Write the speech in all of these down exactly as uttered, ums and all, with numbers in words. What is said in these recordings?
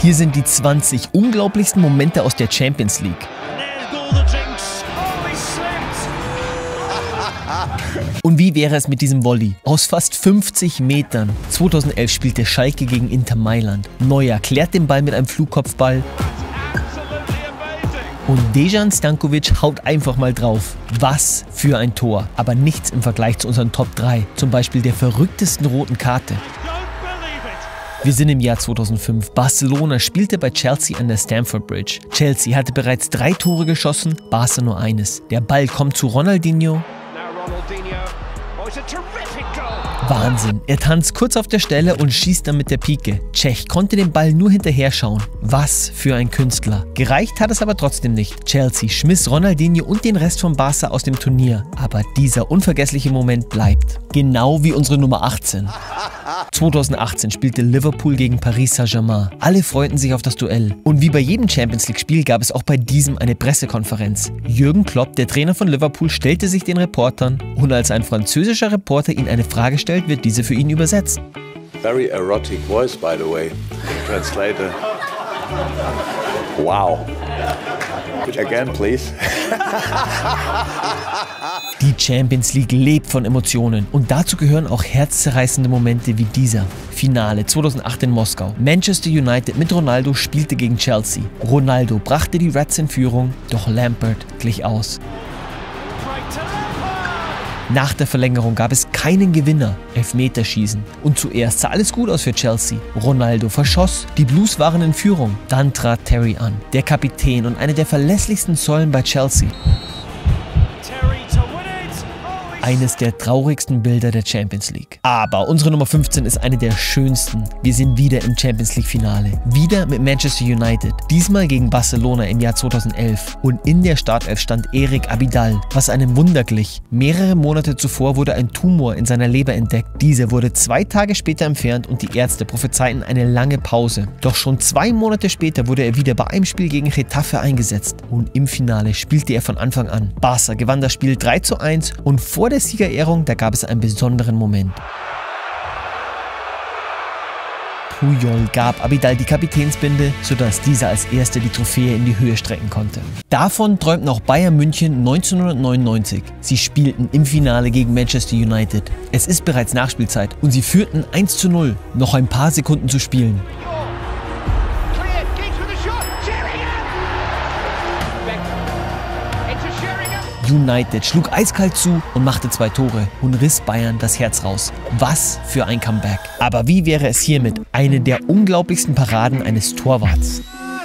Hier sind die zwanzig unglaublichsten Momente aus der Champions League. Und wie wäre es mit diesem Volley? Aus fast fünfzig Metern. zweitausendelf spielte Schalke gegen Inter Mailand. Neuer klärt den Ball mit einem Flugkopfball. Und Dejan Stankovic haut einfach mal drauf. Was für ein Tor. Aber nichts im Vergleich zu unseren Top drei. Zum Beispiel der verrücktesten roten Karte. Wir sind im Jahr zweitausendfünf. Barcelona spielte bei Chelsea an der Stamford Bridge. Chelsea hatte bereits drei Tore geschossen, Barca nur eines. Der Ball kommt zu Ronaldinho. Wahnsinn, er tanzt kurz auf der Stelle und schießt dann mit der Pike. Cech konnte den Ball nur hinterher schauen. Was für ein Künstler. Gereicht hat es aber trotzdem nicht. Chelsea schmiss Ronaldinho und den Rest von Barca aus dem Turnier. Aber dieser unvergessliche Moment bleibt. Genau wie unsere Nummer achtzehn. zweitausendachtzehn spielte Liverpool gegen Paris Saint-Germain. Alle freuten sich auf das Duell. Und wie bei jedem Champions League Spiel gab es auch bei diesem eine Pressekonferenz. Jürgen Klopp, der Trainer von Liverpool, stellte sich den Reportern und als ein französischer Reporter ihn eine Frage stellt, wird diese für ihn übersetzt. Very erotic voice, by the way. Translator. Wow. Again, please. Die Champions League lebt von Emotionen und dazu gehören auch herzzerreißende Momente wie dieser. Finale zweitausendacht in Moskau. Manchester United mit Ronaldo spielte gegen Chelsea. Ronaldo brachte die Reds in Führung, doch Lampard glich aus. Nach der Verlängerung gab es keinen Gewinner, Elfmeterschießen. Und zuerst sah alles gut aus für Chelsea. Ronaldo verschoss, die Blues waren in Führung. Dann trat Terry an, der Kapitän und eine der verlässlichsten Säulen bei Chelsea. Eines der traurigsten Bilder der Champions League. Aber unsere Nummer fünfzehn ist eine der schönsten. Wir sind wieder im Champions League Finale. Wieder mit Manchester United. Diesmal gegen Barcelona im Jahr zweitausendelf. Und in der Startelf stand Eric Abidal, was einem Wunder glich. Mehrere Monate zuvor wurde ein Tumor in seiner Leber entdeckt. Dieser wurde zwei Tage später entfernt und die Ärzte prophezeiten eine lange Pause. Doch schon zwei Monate später wurde er wieder bei einem Spiel gegen Getafe eingesetzt. Und im Finale spielte er von Anfang an. Barca gewann das Spiel drei zu eins und vor der Siegerehrung, da gab es einen besonderen Moment. Puyol gab Abidal die Kapitänsbinde, sodass dieser als Erster die Trophäe in die Höhe strecken konnte. Davon träumten auch Bayern München neunzehnhundertneunundneunzig. Sie spielten im Finale gegen Manchester United. Es ist bereits Nachspielzeit und sie führten eins zu null. Noch ein paar Sekunden zu spielen. United schlug eiskalt zu und machte zwei Tore und riss Bayern das Herz raus. Was für ein Comeback. Aber wie wäre es hiermit? Eine der unglaublichsten Paraden eines Torwarts.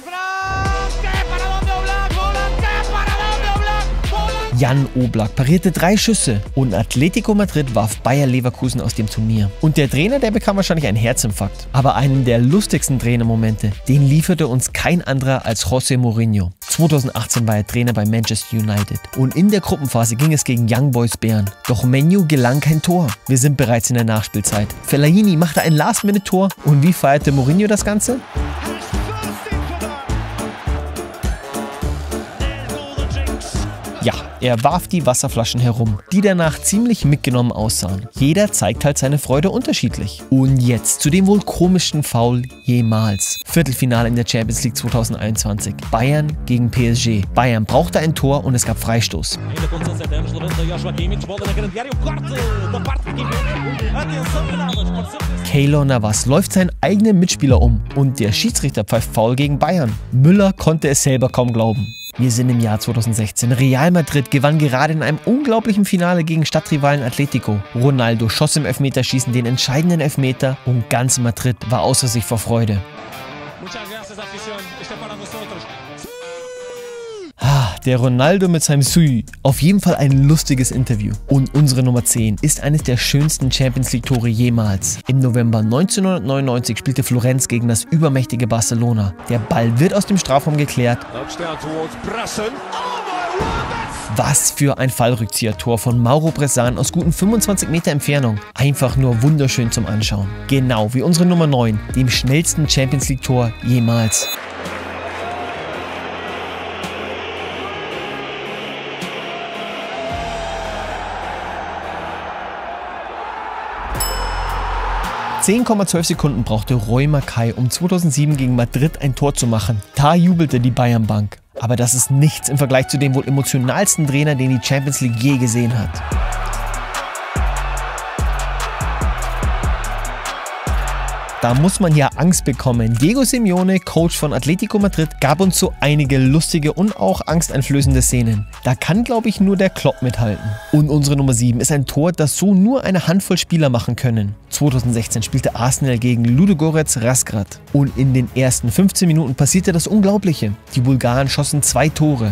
Jan Oblak parierte drei Schüsse und Atletico Madrid warf Bayer Leverkusen aus dem Turnier. Und der Trainer, der bekam wahrscheinlich einen Herzinfarkt. Aber einen der lustigsten Trainermomente, den lieferte uns kein anderer als José Mourinho. zweitausendachtzehn war er Trainer bei Manchester United und in der Gruppenphase ging es gegen Young Boys Bern. Doch Menu gelang kein Tor. Wir sind bereits in der Nachspielzeit. Fellaini machte ein Last-Minute-Tor und wie feierte Mourinho das Ganze? Ja, er warf die Wasserflaschen herum, die danach ziemlich mitgenommen aussahen. Jeder zeigt halt seine Freude unterschiedlich. Und jetzt zu dem wohl komischsten Foul jemals. Viertelfinale in der Champions League zweitausendeinundzwanzig. Bayern gegen P S G. Bayern brauchte ein Tor und es gab Freistoß. Keylor Navas läuft seinen eigenen Mitspieler um und der Schiedsrichter pfeift Foul gegen Bayern. Müller konnte es selber kaum glauben. Wir sind im Jahr zweitausendsechzehn. Real Madrid gewann gerade in einem unglaublichen Finale gegen Stadtrivalen Atletico. Ronaldo schoss im Elfmeterschießen den entscheidenden Elfmeter und ganz Madrid war außer sich vor Freude. Ah, der Ronaldo mit seinem Sui. Auf jeden Fall ein lustiges Interview. Und unsere Nummer zehn ist eines der schönsten Champions League Tore jemals. Im November neunzehnhundertneunundneunzig spielte Florenz gegen das übermächtige Barcelona. Der Ball wird aus dem Strafraum geklärt. Was für ein Fallrückzieher-Tor von Mauro Bressan aus guten fünfundzwanzig Meter Entfernung. Einfach nur wunderschön zum Anschauen. Genau wie unsere Nummer neun, dem schnellsten Champions League Tor jemals. zehn Komma zwölf Sekunden brauchte Roy Mackay, um zweitausendsieben gegen Madrid ein Tor zu machen. Da jubelte die Bayernbank. Aber das ist nichts im Vergleich zu dem wohl emotionalsten Trainer, den die Champions League je gesehen hat. Da muss man ja Angst bekommen. Diego Simeone, Coach von Atletico Madrid, gab uns so einige lustige und auch angsteinflößende Szenen. Da kann, glaube ich, nur der Klopp mithalten. Und unsere Nummer sieben ist ein Tor, das so nur eine Handvoll Spieler machen können. zweitausendsechzehn spielte Arsenal gegen Ludogorets Razgrad. Und in den ersten fünfzehn Minuten passierte das Unglaubliche. Die Bulgaren schossen zwei Tore.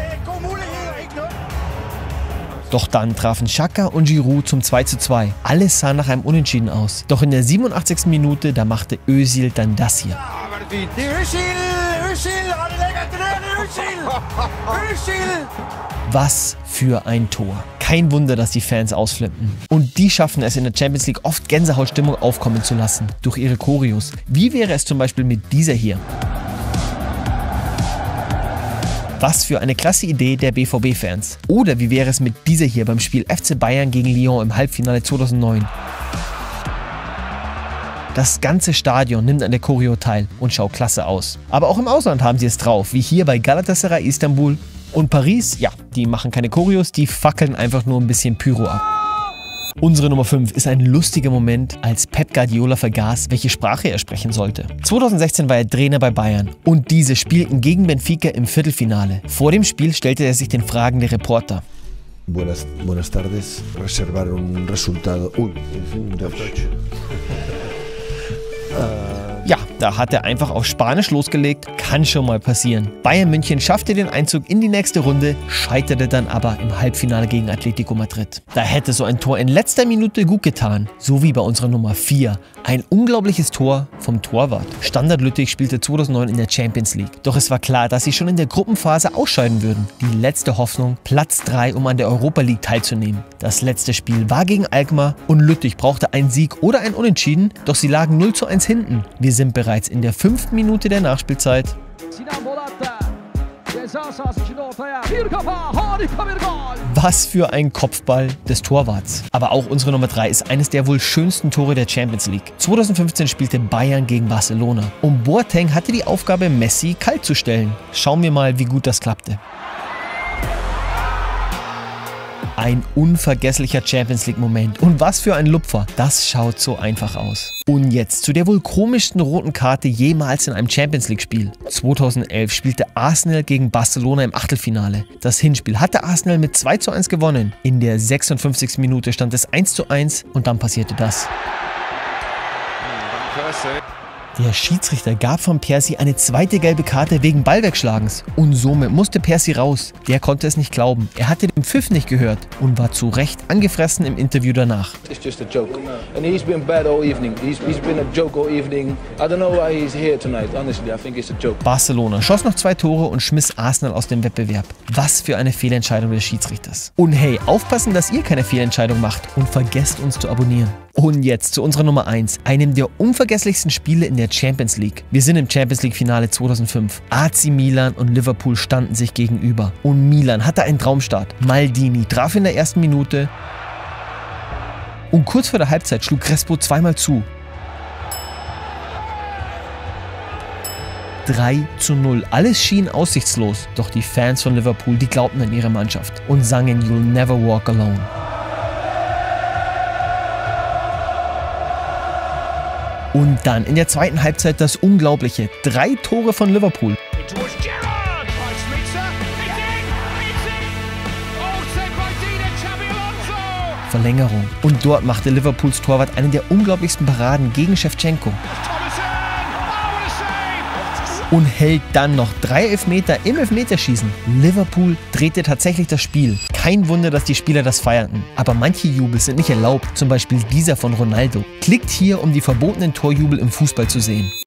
Doch dann trafen Xhaka und Giroud zum zwei zu zwei. Alles sah nach einem Unentschieden aus. Doch in der siebenundachtzigsten Minute, da machte Özil dann das hier. Was für ein Tor. Kein Wunder, dass die Fans ausflippen. Und die schaffen es in der Champions League oft Gänsehautstimmung aufkommen zu lassen. Durch ihre Choreos. Wie wäre es zum Beispiel mit dieser hier? Was für eine klasse Idee der B V B-Fans. Oder wie wäre es mit dieser hier beim Spiel F C Bayern gegen Lyon im Halbfinale zweitausendneun? Das ganze Stadion nimmt an der Choreo teil und schaut klasse aus. Aber auch im Ausland haben sie es drauf, wie hier bei Galatasaray Istanbul. Und Paris, ja, die machen keine Choreos, die fackeln einfach nur ein bisschen Pyro ab. Unsere Nummer fünf ist ein lustiger Moment, als Pep Guardiola vergaß, welche Sprache er sprechen sollte. zweitausendsechzehn war er Trainer bei Bayern und diese spielten gegen Benfica im Viertelfinale. Vor dem Spiel stellte er sich den Fragen der Reporter. Buenas, buenas tardes, reservar un resultado. Uy, en Deutsch. Ja, da hat er einfach auf Spanisch losgelegt, kann schon mal passieren. Bayern München schaffte den Einzug in die nächste Runde, scheiterte dann aber im Halbfinale gegen Atletico Madrid. Da hätte so ein Tor in letzter Minute gut getan, so wie bei unserer Nummer vier. Ein unglaubliches Tor vom Torwart. Standard Lüttich spielte zweitausendneun in der Champions League. Doch es war klar, dass sie schon in der Gruppenphase ausscheiden würden. Die letzte Hoffnung, Platz drei, um an der Europa League teilzunehmen. Das letzte Spiel war gegen Alkmaar und Lüttich brauchte einen Sieg oder ein Unentschieden, doch sie lagen null zu eins hinten. Wir sind bereits in der fünften Minute der Nachspielzeit. Was für ein Kopfball des Torwarts. Aber auch unsere Nummer drei ist eines der wohl schönsten Tore der Champions League. zweitausendfünfzehn spielte Bayern gegen Barcelona. Und Boateng hatte die Aufgabe, Messi kalt zu stellen. Schauen wir mal, wie gut das klappte. Ein unvergesslicher Champions League-Moment. Und was für ein Lupfer. Das schaut so einfach aus. Und jetzt zu der wohl komischsten roten Karte jemals in einem Champions League-Spiel. zweitausendelf spielte Arsenal gegen Barcelona im Achtelfinale. Das Hinspiel hatte Arsenal mit zwei zu eins gewonnen. In der sechsundfünfzigsten Minute stand es eins zu eins und dann passierte das. Der Schiedsrichter gab Van Persie eine zweite gelbe Karte wegen Ballwegschlagens und somit musste Persie raus. Der konnte es nicht glauben. Er hatte den Pfiff nicht gehört und war zu Recht angefressen im Interview danach. It's just a joke. And he's been bad all evening. He's, he's been a joke all evening. I don't know why he's here tonight. Honestly, I think it's a joke. Barcelona schoss noch zwei Tore und schmiss Arsenal aus dem Wettbewerb. Was für eine Fehlentscheidung des Schiedsrichters. Und hey, aufpassen, dass ihr keine Fehlentscheidung macht und vergesst uns zu abonnieren. Und jetzt zu unserer Nummer eins, einem der unvergesslichsten Spiele in der Champions League. Wir sind im Champions League Finale zweitausendfünf. A C Milan und Liverpool standen sich gegenüber. Und Milan hatte einen Traumstart. Maldini traf in der ersten Minute. Und kurz vor der Halbzeit schlug Crespo zweimal zu. drei zu null. Alles schien aussichtslos. Doch die Fans von Liverpool, die glaubten an ihre Mannschaft und sangen You'll Never Walk Alone. Und dann in der zweiten Halbzeit das Unglaubliche. Drei Tore von Liverpool. Verlängerung. Und dort machte Liverpools Torwart einen der unglaublichsten Paraden gegen Shevchenko. Und hält dann noch drei Elfmeter im Elfmeterschießen. Liverpool drehte tatsächlich das Spiel. Kein Wunder, dass die Spieler das feierten. Aber manche Jubel sind nicht erlaubt, zum Beispiel dieser von Ronaldo. Klickt hier, um die verbotenen Torjubel im Fußball zu sehen.